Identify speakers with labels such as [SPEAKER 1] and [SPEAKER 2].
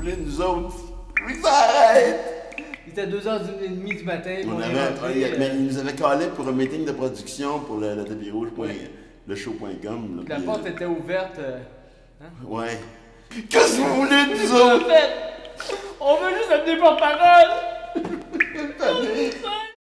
[SPEAKER 1] voulez, nous autres? Oui, ça arrête!
[SPEAKER 2] Il était 2h30 du matin.
[SPEAKER 1] Mais il nous avait calé pour un meeting de production pour le tapis rouge, le show.com.
[SPEAKER 2] La porte était ouverte.
[SPEAKER 1] Hein? Ouais. Qu'est-ce que vous voulez, nous autres?
[SPEAKER 2] En fait, on veut juste être des porte-parole!